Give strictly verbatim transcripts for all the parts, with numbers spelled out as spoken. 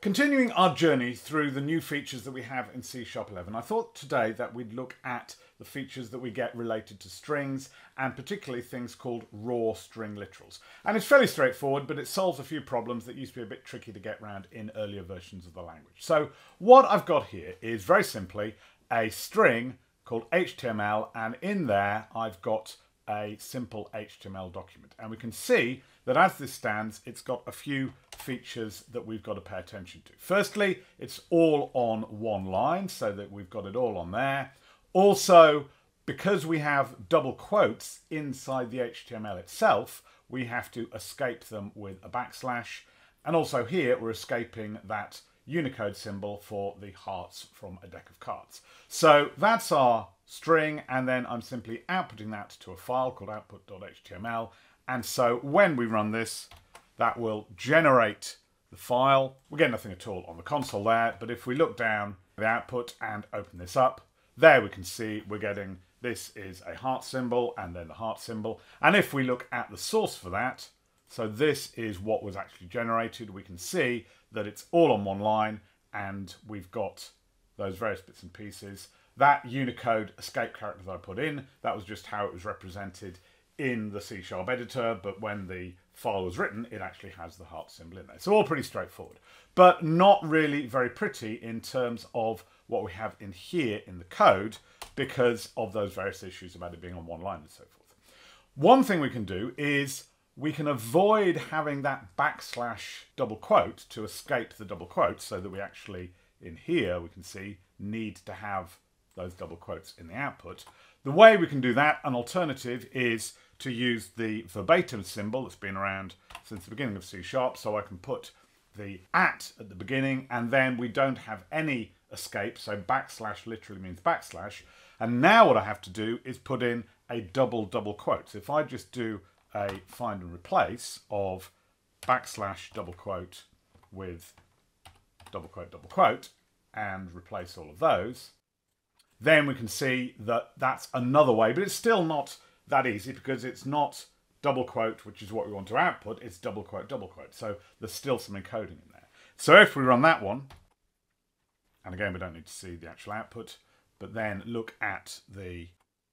Continuing our journey through the new features that we have in C Sharp eleven, I thought today that we'd look at the features that we get related to strings, and particularly things called raw string literals. And it's fairly straightforward, but it solves a few problems that used to be a bit tricky to get around in earlier versions of the language. So what I've got here is very simply a string called H T M L, and in there I've got a simple H T M L document. And we can see that as this stands, it's got a few features that we've got to pay attention to. Firstly, it's all on one line, so that we've got it all on there. Also, because we have double quotes inside the H T M L itself, we have to escape them with a backslash. And also here, we're escaping that Unicode symbol for the hearts from a deck of cards. So that's our string, and then I'm simply outputting that to a file called output dot H T M L. And so when we run this, that will generate the file. We get nothing at all on the console there, but if we look down the output and open this up, there we can see we're getting, this is a heart symbol and then the heart symbol. And if we look at the source for that, so this is what was actually generated, we can see that it's all on one line and we've got those various bits and pieces. That Unicode escape character that I put in, that was just how it was represented in the C Sharp editor, but when the file was written, it actually has the heart symbol in there. So all pretty straightforward, but not really very pretty in terms of what we have in here in the code because of those various issues about it being on one line and so forth. One thing we can do is we can avoid having that backslash double quote to escape the double quotes, so that we actually, in here, we can see, need to have those double quotes in the output. The way we can do that, an alternative, is to use the verbatim symbol that's been around since the beginning of C Sharp. So I can put the at at the beginning, and then we don't have any escape. So backslash literally means backslash. And now what I have to do is put in a double double quote. So if I just do a find and replace of backslash double quote with double quote double quote and replace all of those, then we can see that that's another way, but it's still not that easy because it's not double quote, which is what we want to output, it's double quote, double quote. So there's still some encoding in there. So if we run that one, and again, we don't need to see the actual output, but then look at the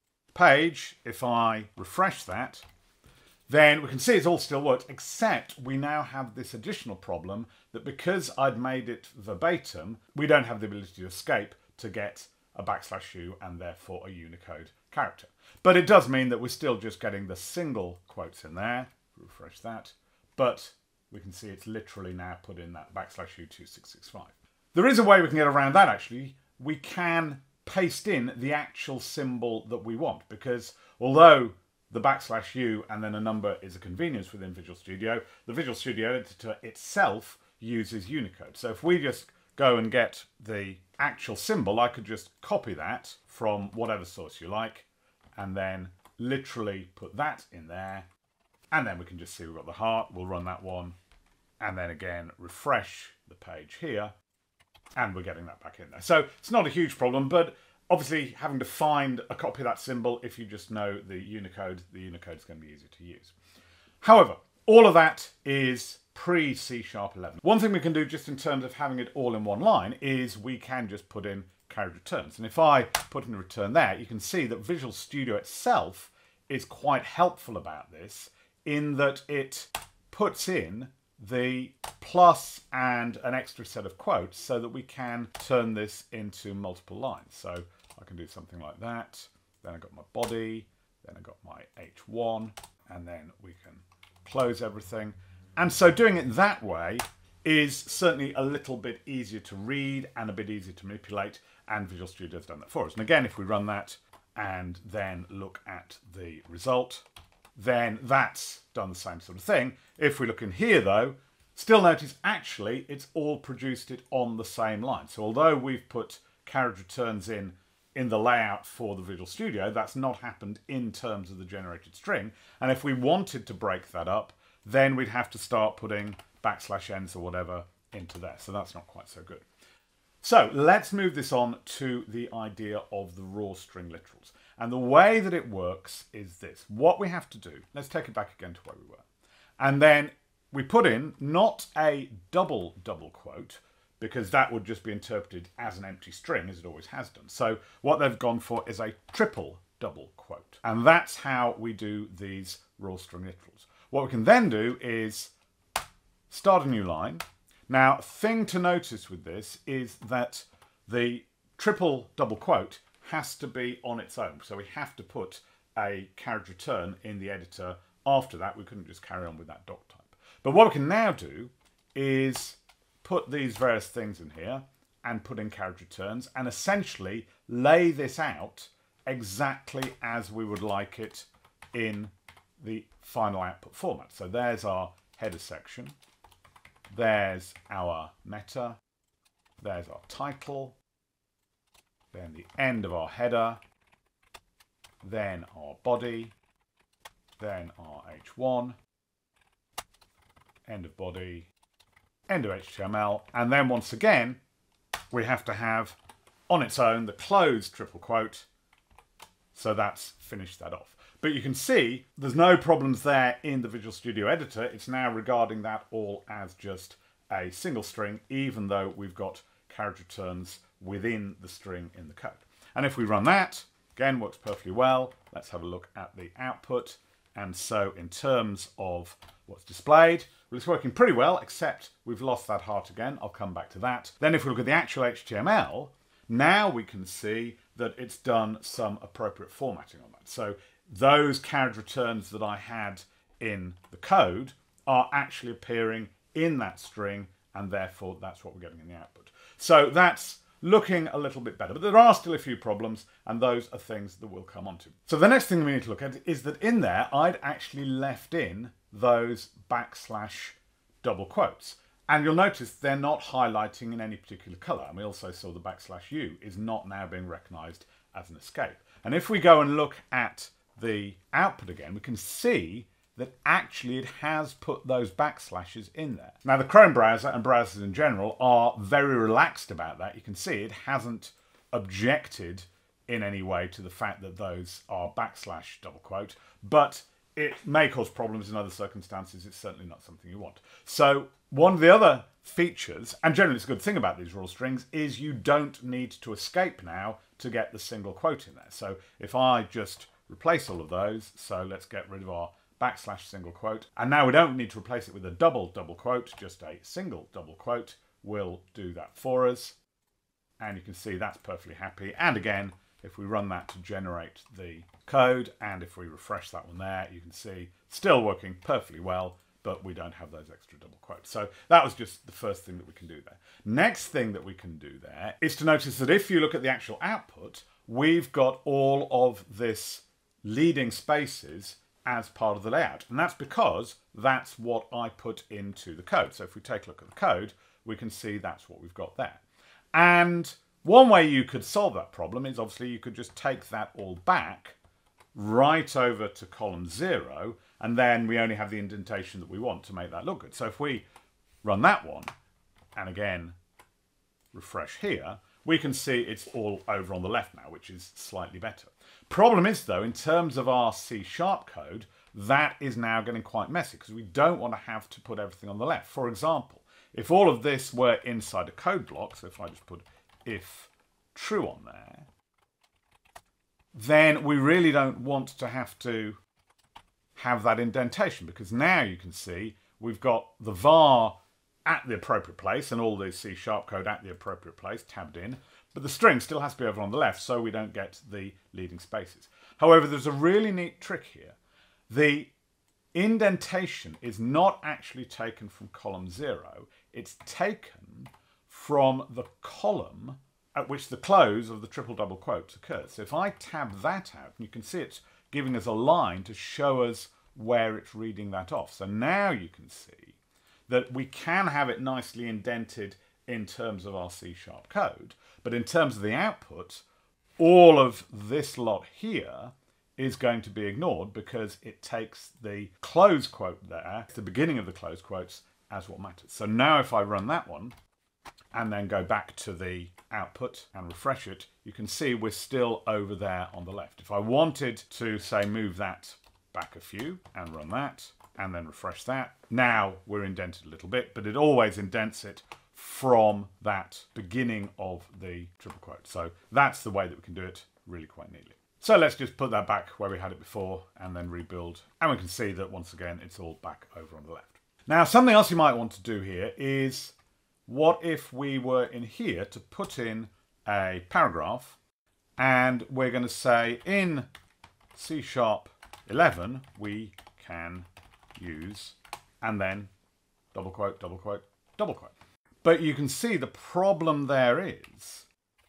page, if I refresh that, then we can see it's all still worked, except we now have this additional problem that because I'd made it verbatim, we don't have the ability to escape to get a backslash u and therefore a Unicode character. But it does mean that we're still just getting the single quotes in there. Refresh that. But we can see it's literally now put in that backslash u two six six five. There is a way we can get around that actually. We can paste in the actual symbol that we want, because although the backslash u and then a number is a convenience within Visual Studio, the Visual Studio editor itself uses Unicode. So if we just go and get the actual symbol, I could just copy that from whatever source you like and then literally put that in there, and then we can just see we've got the heart. We'll run that one and then again refresh the page here and we're getting that back in there. So it's not a huge problem, but obviously having to find a copy of that symbol, if you just know the Unicode, the Unicode is going to be easier to use. However, all of that is pre-C Sharp eleven. One thing we can do just in terms of having it all in one line is we can just put in carried returns. And if I put in a return there, you can see that Visual Studio itself is quite helpful about this in that it puts in the plus and an extra set of quotes so that we can turn this into multiple lines. So I can do something like that. Then I got my body, then I got my H one, and then we can close everything. And so doing it that way is certainly a little bit easier to read and a bit easier to manipulate, and Visual Studio has done that for us. And again, if we run that and then look at the result, then that's done the same sort of thing. If we look in here though, still notice actually it's all produced it on the same line. So although we've put carriage returns in in the layout for the Visual Studio, that's not happened in terms of the generated string. And if we wanted to break that up, then we'd have to start putting backslash n's or whatever into there. So that's not quite so good. So let's move this on to the idea of the raw string literals. And the way that it works is this. What we have to do, let's take it back again to where we were. And then we put in not a double double quote, because that would just be interpreted as an empty string, as it always has done. So what they've gone for is a triple double quote. And that's how we do these raw string literals. What we can then do is start a new line. Now, thing to notice with this is that the triple double quote has to be on its own. So we have to put a carriage return in the editor after that. We couldn't just carry on with that doc type. But what we can now do is put these various things in here and put in carriage returns and essentially lay this out exactly as we would like it in the final output format. So there's our header section. There's our meta. There's our title. Then the end of our header. Then our body. Then our H one. End of body. End of H T M L. And then once again, we have to have on its own the closed triple quote. So that's finished that off. But you can see there's no problems there in the Visual Studio Editor. It's now regarding that all as just a single string, even though we've got carriage returns within the string in the code. And if we run that, again, works perfectly well. Let's have a look at the output. And so in terms of what's displayed, well, it's working pretty well, except we've lost that heart again. I'll come back to that. Then if we look at the actual H T M L, now we can see that it's done some appropriate formatting on that. So those carriage returns that I had in the code are actually appearing in that string, and therefore that's what we're getting in the output. So that's looking a little bit better, but there are still a few problems, and those are things that we'll come on to. So the next thing we need to look at is that in there, I'd actually left in those backslash double quotes. And you'll notice they're not highlighting in any particular colour. And we also saw the backslash U is not now being recognised as an escape. And if we go and look at the output again, we can see that actually it has put those backslashes in there. Now the Chrome browser and browsers in general are very relaxed about that. You can see it hasn't objected in any way to the fact that those are backslash double quote, but it may cause problems in other circumstances. It's certainly not something you want. So one of the other features, and generally it's a good thing about these raw strings, is you don't need to escape now to get the single quote in there. So if I just replace all of those, so let's get rid of our backslash single quote, and now we don't need to replace it with a double double quote, just a single double quote will do that for us. And you can see that's perfectly happy. And again, if we run that to generate the code, and if we refresh that one there, you can see still working perfectly well, but we don't have those extra double quotes. So that was just the first thing that we can do there. Next thing that we can do there is to notice that if you look at the actual output, we've got all of this leading spaces as part of the layout. And that's because that's what I put into the code. So if we take a look at the code, we can see that's what we've got there. And one way you could solve that problem is obviously you could just take that all back right over to column zero, and then we only have the indentation that we want to make that look good. So if we run that one, and again, refresh here, we can see it's all over on the left now, which is slightly better. Problem is though, in terms of our C sharp code, that is now getting quite messy because we don't want to have to put everything on the left. For example, if all of this were inside a code block, so if I just put if true on there, then we really don't want to have to have that indentation, because now you can see we've got the var at the appropriate place and all the C sharp code at the appropriate place tabbed in, but the string still has to be over on the left so we don't get the leading spaces. However, there's a really neat trick here. The indentation is not actually taken from column zero, it's taken from the column at which the close of the triple double quotes occurs. So if I tab that out, you can see it's giving us a line to show us where it's reading that off. So now you can see that we can have it nicely indented in terms of our C sharp code, but in terms of the output, all of this lot here is going to be ignored because it takes the close quote there, the beginning of the close quotes, as what matters. So now if I run that one and then go back to the output and refresh it, you can see we're still over there on the left. If I wanted to, say, move that back a few and run that and then refresh that, now we're indented a little bit, but it always indents it from that beginning of the triple quote. So that's the way that we can do it really quite neatly. So let's just put that back where we had it before and then rebuild. And we can see that once again, it's all back over on the left. Now, something else you might want to do here is, what if we were in here to put in a paragraph, and we're going to say in C sharp eleven, we can use, and then double quote, double quote, double quote. But you can see the problem there is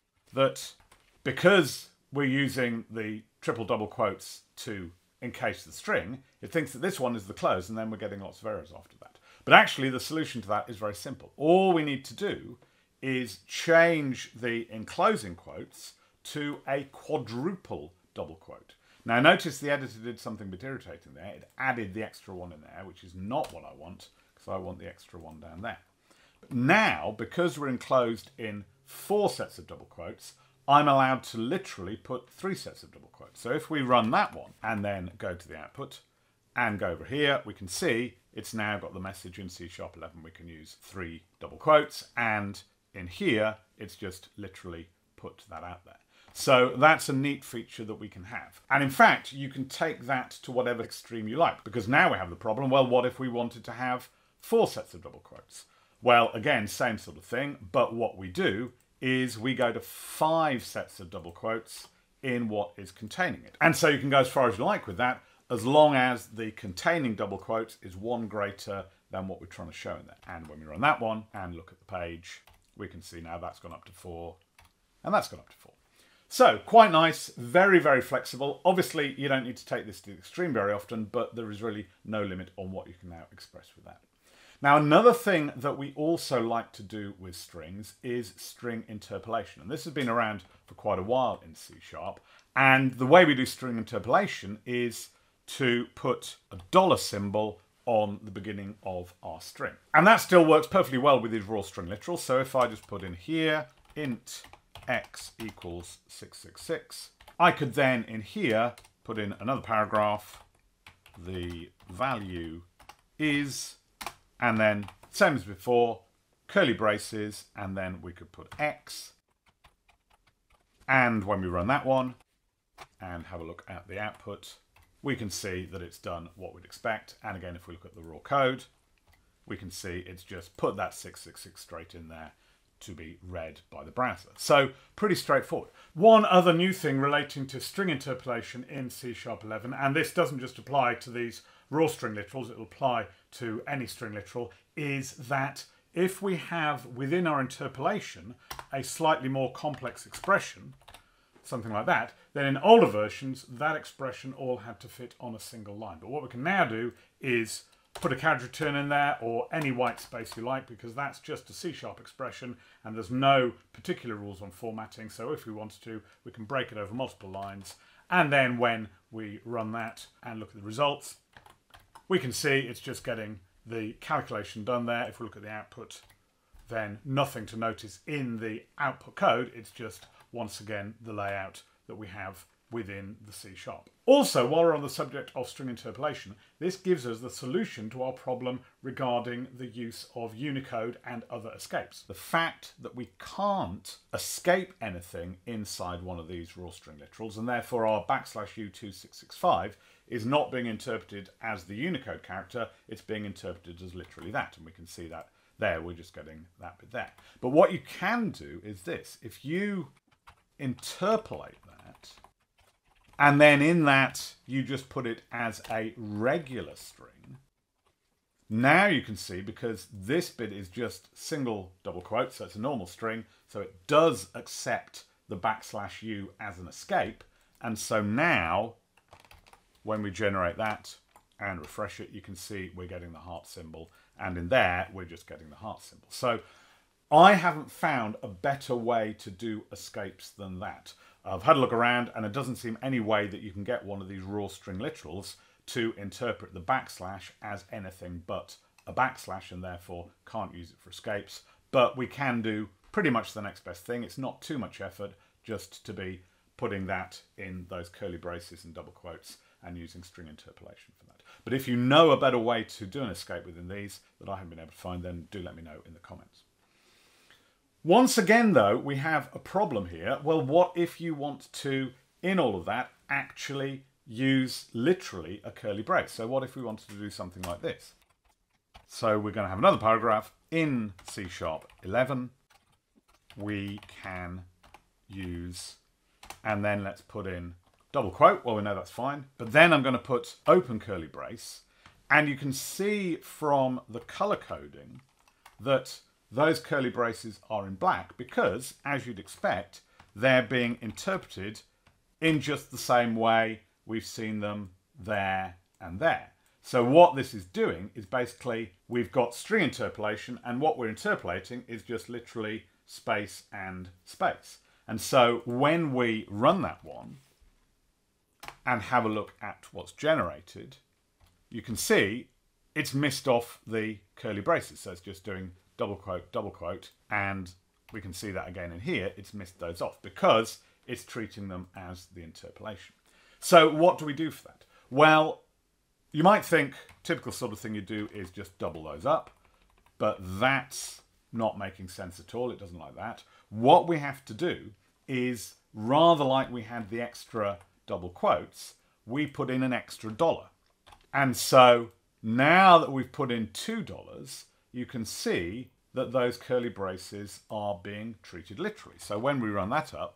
that because we're using the triple double quotes to encase the string, it thinks that this one is the close, and then we're getting lots of errors after that. But actually, the solution to that is very simple. All we need to do is change the enclosing quotes to a quadruple double quote. Now, notice the editor did something a bit irritating there. It added the extra one in there, which is not what I want, because I want the extra one down there. But now, because we're enclosed in four sets of double quotes, I'm allowed to literally put three sets of double quotes. So if we run that one and then go to the output and go over here, we can see it's now got the message in C sharp eleven. We can use three double quotes, and in here, it's just literally put that out there. So that's a neat feature that we can have. And in fact, you can take that to whatever extreme you like, because now we have the problem, well, what if we wanted to have four sets of double quotes? Well, again, same sort of thing, but what we do is we go to five sets of double quotes in what is containing it. And so you can go as far as you like with that, as long as the containing double quotes is one greater than what we're trying to show in there. And when we run that one and look at the page, we can see now that's gone up to four, and that's gone up to four. So, quite nice, very, very flexible. Obviously, you don't need to take this to the extreme very often, but there is really no limit on what you can now express with that. Now, another thing that we also like to do with strings is string interpolation. And this has been around for quite a while in C sharp. And the way we do string interpolation is to put a dollar symbol on the beginning of our string. And that still works perfectly well with these raw string literals. So if I just put in here, int x equals six six six, I could then in here put in another paragraph, the value is, and then same as before, curly braces, and then we could put x. And when we run that one and have a look at the output, we can see that it's done what we'd expect. And again, if we look at the raw code, we can see it's just put that six six six straight in there to be read by the browser. So pretty straightforward. One other new thing relating to string interpolation in C sharp eleven, and this doesn't just apply to these raw string literals, it'll apply to any string literal, is that if we have within our interpolation a slightly more complex expression, something like that, then in older versions, that expression all had to fit on a single line. But what we can now do is put a character return in there, or any white space you like, because that's just a C sharp expression and there's no particular rules on formatting. So if we wanted to, we can break it over multiple lines. And then when we run that and look at the results, we can see it's just getting the calculation done there. If we look at the output, then nothing to notice in the output code. It's just, once again, the layout that we have within the C sharp. Also, while we're on the subject of string interpolation, this gives us the solution to our problem regarding the use of Unicode and other escapes. The fact that we can't escape anything inside one of these raw string literals, and therefore our backslash u two six six five is not being interpreted as the Unicode character, it's being interpreted as literally that, and we can see that there, we're just getting that bit there. But what you can do is this: if you interpolate that, and then in that you just put it as a regular string, now you can see, because this bit is just single double quotes, so it's a normal string, so it does accept the backslash u as an escape, and so now when we generate that and refresh it, you can see we're getting the heart symbol, and in there we're just getting the heart symbol. So I haven't found a better way to do escapes than that. I've had a look around and it doesn't seem any way that you can get one of these raw string literals to interpret the backslash as anything but a backslash, and therefore can't use it for escapes. But we can do pretty much the next best thing. It's not too much effort just to be putting that in those curly braces and double quotes and using string interpolation for that. But if you know a better way to do an escape within these that I haven't been able to find, then do let me know in the comments. Once again, though, we have a problem here. Well, what if you want to, in all of that, actually use literally a curly brace? So what if we wanted to do something like this? So we're going to have another paragraph in C sharp eleven. We can use, and then let's put in double quote. Well, we know that's fine. But then I'm going to put open curly brace. And you can see from the color coding that those curly braces are in black because, as you'd expect, they're being interpreted in just the same way we've seen them there and there. So what this is doing is basically we've got string interpolation, and what we're interpolating is just literally space and space. And so when we run that one and have a look at what's generated, you can see it's missed off the curly braces. So it's just doing double quote, double quote, and we can see that again in here. It's missed those off because it's treating them as the interpolation. So what do we do for that? Well, you might think typical sort of thing you do is just double those up, but that's not making sense at all. It doesn't like that. What we have to do is, rather like we had the extra double quotes, we put in an extra dollar. And so now that we've put in two dollars, you can see that those curly braces are being treated literally. So when we run that up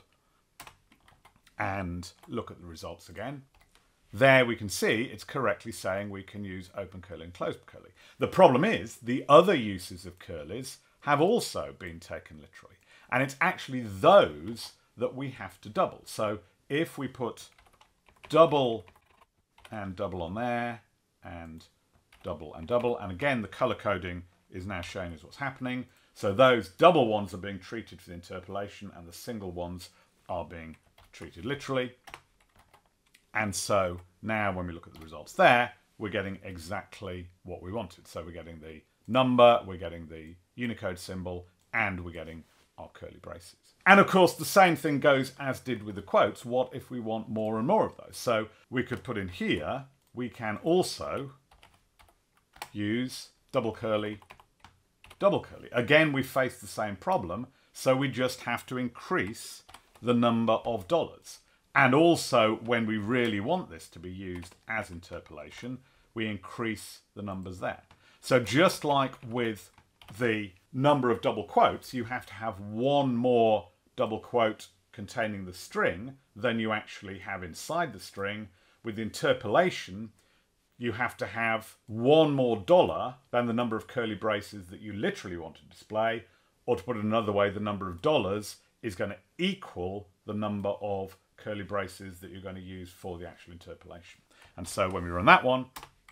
and look at the results again, there we can see it's correctly saying we can use open curly and closed curly. The problem is the other uses of curlies have also been taken literally. And it's actually those that we have to double. So if we put double and double on there, and double and double, and again the color coding is now showing us what's happening. So those double ones are being treated for the interpolation, and the single ones are being treated literally. And so now when we look at the results there, we're getting exactly what we wanted. So we're getting the number, we're getting the Unicode symbol, and we're getting our curly braces. And of course, the same thing goes as did with the quotes. What if we want more and more of those? So we could put in here, we can also use double curly, double curly. Again, we face the same problem. So we just have to increase the number of dollars. And also, when we really want this to be used as interpolation, we increase the numbers there. So just like with the number of double quotes, you have to have one more double quote containing the string than you actually have inside the string. With interpolation, you have to have one more dollar than the number of curly braces that you literally want to display, or to put it another way, the number of dollars is going to equal the number of curly braces that you're going to use for the actual interpolation. And so when we run that one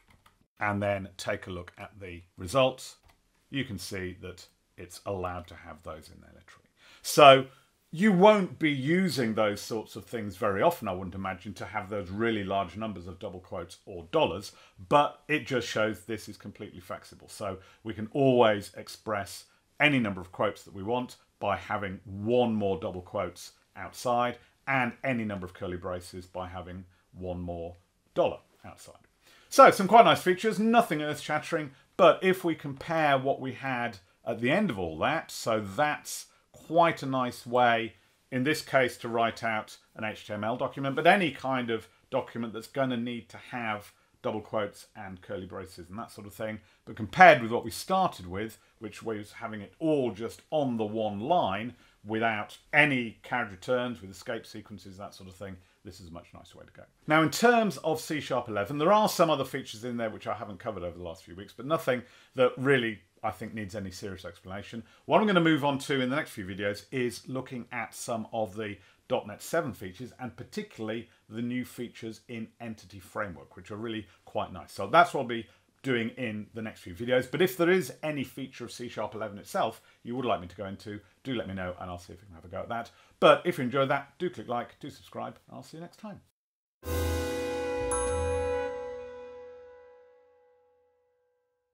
and then take a look at the results, you can see that it's allowed to have those in there literally. So you won't be using those sorts of things very often, I wouldn't imagine, to have those really large numbers of double quotes or dollars, but it just shows this is completely flexible. So we can always express any number of quotes that we want by having one more double quotes outside, and any number of curly braces by having one more dollar outside. So some quite nice features, nothing earth-shattering, but if we compare what we had at the end of all that, so that's quite a nice way, in this case, to write out an H T M L document, but any kind of document that's going to need to have double quotes and curly braces and that sort of thing. But compared with what we started with, which was having it all just on the one line, without any carriage returns, with escape sequences, that sort of thing, this is a much nicer way to go. Now, in terms of C sharp eleven, there are some other features in there which I haven't covered over the last few weeks, but nothing that really, I think, needs any serious explanation. What I'm going to move on to in the next few videos is looking at some of the dot net seven features, and particularly the new features in Entity Framework, which are really quite nice. So that's what I'll be doing in the next few videos. But if there is any feature of C sharp eleven itself you would like me to go into, do let me know and I'll see if we can have a go at that. But if you enjoyed that, do click like, do subscribe, and I'll see you next time.